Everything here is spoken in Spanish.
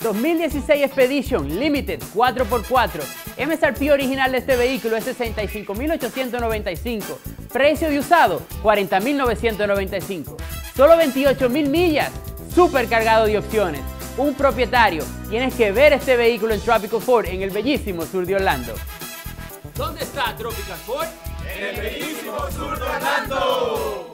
2016 Expedition Limited 4x4. MSRP original de este vehículo es $65,895. Precio de usado, $40,995. Solo 28,000 millas. Súper cargado de opciones. Un propietario. Tienes que ver este vehículo en Tropical Ford en el bellísimo sur de Orlando. ¿Dónde está Tropical Ford? En el bellísimo sur de Orlando.